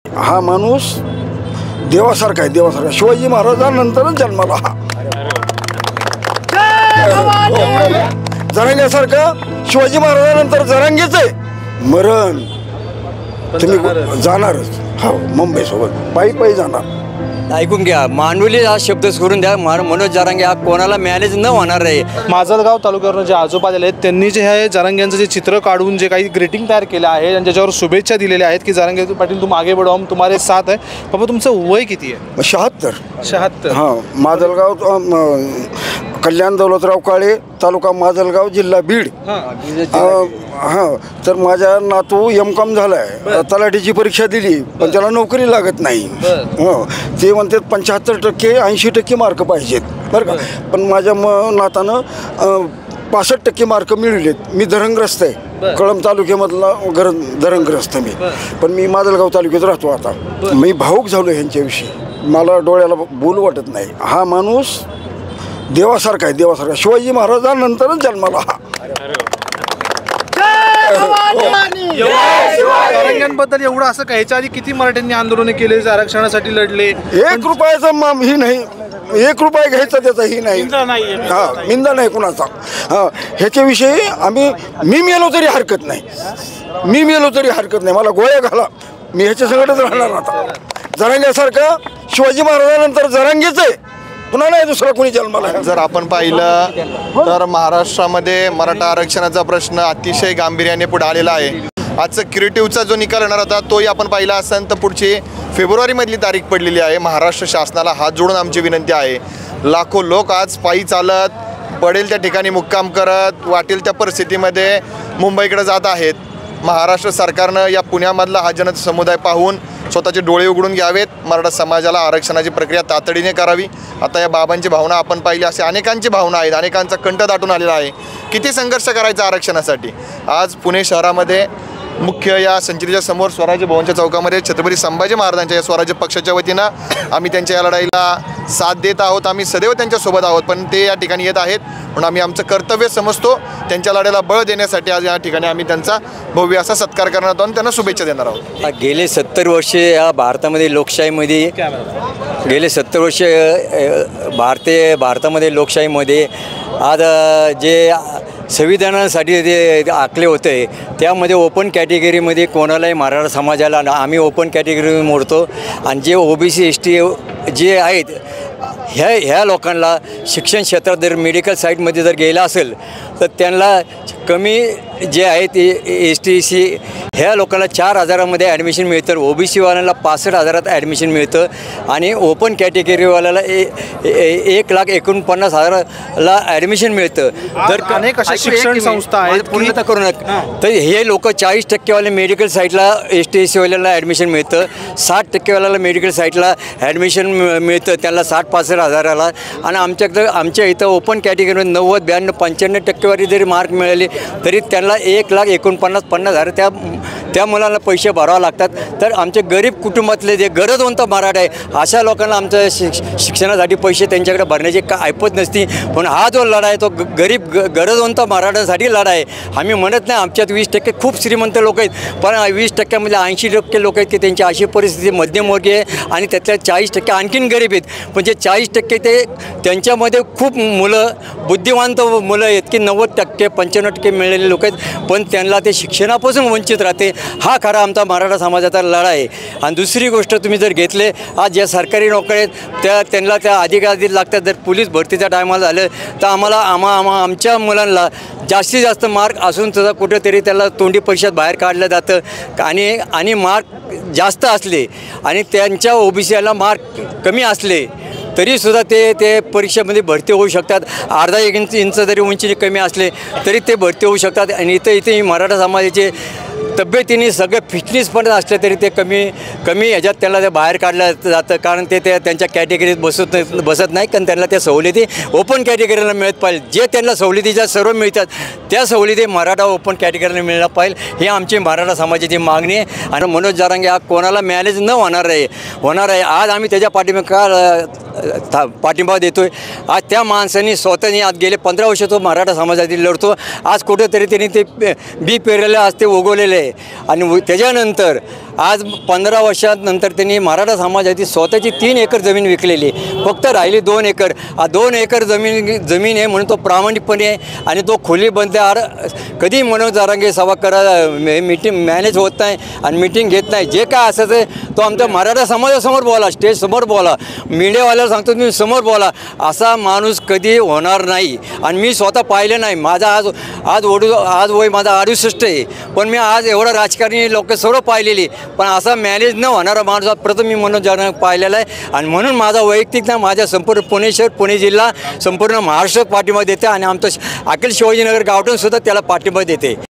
हा माणूस देवासारखा आहे, देवासारखा. शिवाजी महाराजांनंतरच जन्माला हा. जरांग्यासारखा शिवाजी महाराजांनंतर जरांगेच आहे. मरण तुम्ही जाणारच. हो, मुंबई सोबत पायी पायी जाणार. ऐकून घ्या, मांडवली हा शब्द सोडून द्या. मनोज जरांगे हा कोणाला मॅनेज न होणार आहे. माजलगाव तालुक्यावरून जे आजोबा आलेले आहेत त्यांनी जे हे जरांग्यांचं जे चित्र काढून जे काही ग्रीटिंग तयार केलं आहे आणि ज्याच्यावर शुभेच्छा दिलेल्या आहेत की जरांगे पाटील तुम आगे बढ़ो, हम तुम्हारे साथ आहे. बाबा तुमचं वय किती आहे? 76. हां, माजलगाव, कल्याण दौलतराव काळे, तालुका माजलगाव, जिल्हा बीड. हां, तर माझ्या नातू M.Com झाला आहे. तलाठीची परीक्षा दिली पण त्याला नोकरी लागत नाही. ते म्हणतात 75% 80% मार्क पाहिजेत बरं का. पण माझ्या नातानं 65% मार्क मिळवलेत. मी धरणग्रस्त आहे, कळंब तालुक्यामधला धरणग्रस्त मी. पण मी माजलगाव तालुक्यात राहतो. आता मी भाऊक झालो ह्यांच्याविषयी. मला डोळ्याला बोलू वाटत नाही. हा माणूस देवासारखा आहे, देवासारखा. शिवाजी महाराजांनंतरच जन्माला हा. जरांग्यांबद्दल एवढं असं काय? ह्याच्या आधी किती मराठ्यांनी आंदोलने केले, आरक्षणासाठी लढले? 1 रुपयाचं ही नाही, 1 रुपया घ्यायचा त्याचा ही नाही. हां, निंदा नाही कुणाचा. हां, ह्याच्याविषयी मी मेलो तरी हरकत नाही. मी मेलो तरी हरकत नाही. मला गोळ्या घाला, मी ह्याच्या संकटच राहणार आता. जरांग्यासारखा शिवाजी महाराजांनंतर जरांगेच आहे, पुन्हा नाही दुसरा कोणी जन्माला. जर आपण पाहिलं तर महाराष्ट्रामध्ये मराठा आरक्षणाचा प्रश्न अतिशय गांभीर्याने पुढे आलेला आहे. आजचं क्रिएटिव्हचा जो निकाल येणार होता तोही आपण पाहिला असेल तर पुढची फेब्रुवारीमधली तारीख पडलेली आहे. महाराष्ट्र शासनाला हात जोडून आमची विनंती आहे, लाखो लोक आज पायी चालत पडेल त्या ठिकाणी मुक्काम करत वाटेल त्या परिस्थितीमध्ये मुंबईकडे जात आहेत. महाराष्ट्र सरकारनं या पुण्यामधला हा जनसमुदाय पाहून स्वतःचे डोळे उघडून घ्यावेत. मराठा समाजाला आरक्षणाची प्रक्रिया तातडीने करावी. आता या बाबांची भावना आपण पाहिली, असे अनेकांची भावना आहेत, अनेकांचा कंठ दाटून आलेला आहे. किती संघर्ष करायचा आरक्षणासाठी. आज पुणे शहरामध्ये मुख्य या संचितीच्या समोर स्वराज्य भवनच्या चौकामध्ये छत्रपती संभाजी महाराजांच्या या स्वराज्य पक्षाच्या वतीनं आम्ही त्यांच्या या लढाईला साथ देत आहोत. आम्ही सदैव त्यांच्यासोबत आहोत. पण ते या ठिकाणी येत आहेत म्हणून आम्ही आमचं कर्तव्य समजतो. त्यांच्या लढाईला बळ देण्यासाठी आज या ठिकाणी आम्ही त्यांचा भव्य असा सत्कार करणार आहोत आणि त्यांना शुभेच्छा देणार आहोत. गेले 70 वर्षे या भारतामध्ये लोकशाहीमध्ये, गेले 70 वर्ष भारतामध्ये लोकशाहीमध्ये आज जे संविधानासाठी जे आखले होते त्यामध्ये ओपन कॅटेगरीमध्ये कोणालाही मराठा समाजाला आम्ही ओपन कॅटेगरी मोडतो. आणि जे OBC ST जे आहेत ह्या लोकांना शिक्षण क्षेत्रात जर मेडिकल साईडमध्ये जर गेला असेल तर त्यांना कमी जे आहे ते ST ह्या लोकांना 4,000मध्ये ॲडमिशन मिळतं. OBCवाल्यांना 65,000 ॲडमिशन मिळतं आणि ओपन कॅटेगरीवाल्याला 1,49,000ला ॲडमिशन मिळतं. तर अनेक अशा शिक्षण संस्था आहेत, पूर्णतः करू नका. तर हे लोक 40% मेडिकल साईटला ST-SC वाल्यांना ॲडमिशन मिळतं, 60% मेडिकल साईटला ॲडमिशन मिळतं त्यांना 60-65,000ला. आणि आमच्या इथं ओपन कॅटेगरीमध्ये 90, 92, 95% जरी मार्क मिळाले तरी त्यांना 1,49,50,000 त्या मुलांना पैसे भरावे लागतात. तर आमचे गरीब कुटुंबातले जे गरजवंत मराठा आहे अशा लोकांना आमच्या शिक्षणासाठी पैसे त्यांच्याकडे भरण्याची ऐपत नसती. पण हा जो लढा आहे तो गरीब गरजवंत मराठ्यासाठी लढा आहे. आम्ही म्हणत नाही आमच्यात 20% खूप श्रीमंत लोक आहेत, पण 20%मध्ये 80% लोक आहेत की त्यांची अशी परिस्थिती मध्यमवर्गीय आहे आणि त्यातल्या 40% आणखीन गरीब आहेत. पण जे 40% ते त्यांच्यामध्ये खूप मुलं बुद्धिवंत मुलं आहेत की 90%, 95% मिळालेले लोक आहेत, पण त्यांना ते शिक्षणापासून वंचित राहते. हा खरा आमचा मराठा समाजाचा लढा आहे. आणि दुसरी गोष्ट तुम्ही जर घेतले, आज ज्या सरकारी नोकरी आहेत त्यांना त्या अधिक लागतात. जर पोलीस भरतीच्या टायमाला झालं तर आमच्या मुलांना जास्तीत जास्त मार्क असून सुद्धा कुठेतरी त्याला तोंडी परीक्षेत बाहेर काढलं जातं. आणि मार्क जास्त असले आणि त्यांच्या OBCला मार्क कमी असले तरीसुद्धा ते परीक्षेमध्ये भरती होऊ शकतात. अर्धा इंच जरी उंची कमी असले तरी ते भरती होऊ शकतात. आणि इथे मराठा समाजाचे तब्येतीने सगळं फिटनेस पण असले तरी ते कमी ह्याच्यात त्यांना ते बाहेर काढलं जातं. कारण ते त्यांच्या कॅटेगरीत बसत नाही. कारण त्यांना त्या सवलती ओपन कॅटेगरीला मिळत पाहिजे. जे त्यांना सवलतीच्या सर्व मिळतात त्या सवलती मराठा ओपन कॅटेगरीला मिळायला पाहिजे, ही आमची मराठा समाजाची मागणी आहे. आणि मनोज जरांगे हा कोणाला मॅनेज न होणार आहे. आज आम्ही त्याच्या पाठिंबा देतो आहे. आज त्या माणसांनी स्वतःनी आज गेले 15 वर्ष तो मराठा समाजातील लढतो. आज कुठेतरी त्यांनी ते बी पेरलेलं आज ते उगवलेलं आहे. आणि त्याच्यानंतर आज 15 वर्षानंतर त्यांनी मराठा समाजाची स्वतःची 3 एकर जमीन विकलेली, फक्त राहिली 2 एकर. 2 एकर जमीन आहे म्हणून तो प्रामाणिकपणे आहे आणि तो खुली बंद्याआड कधी मनोज जरांगे सभा करा मीटिंग मॅनेज होत नाही आणि मीटिंग घेत नाही. जे काय असायचं तो आमच्या मराठा समाजासमोर बोला, स्टेज समोर बोला, मीडियावाल्याला सांगतो तुम्ही समोर बोला. असा माणूस कधी होणार नाही आणि मी स्वतः पाहिलं नाही. माझा आज वय माझा 68 आहे, पण मी आज एवढं राजकारणी लोक सर्व पाहिलेली, पण असा मॅनेज न होणारा माणूस प्रथम मी मनोज जरांगे पाहिलेला आहे. आणि म्हणून माझा वैयक्तिक ना माझ्या संपूर्ण पुणे शहर पुणे जिल्हा संपूर्ण महाराष्ट्र पाठिंबा देते आणि आमचं अखिल शिवाजीनगर गावठणसुद्धा त्याला पाठिंबा देते.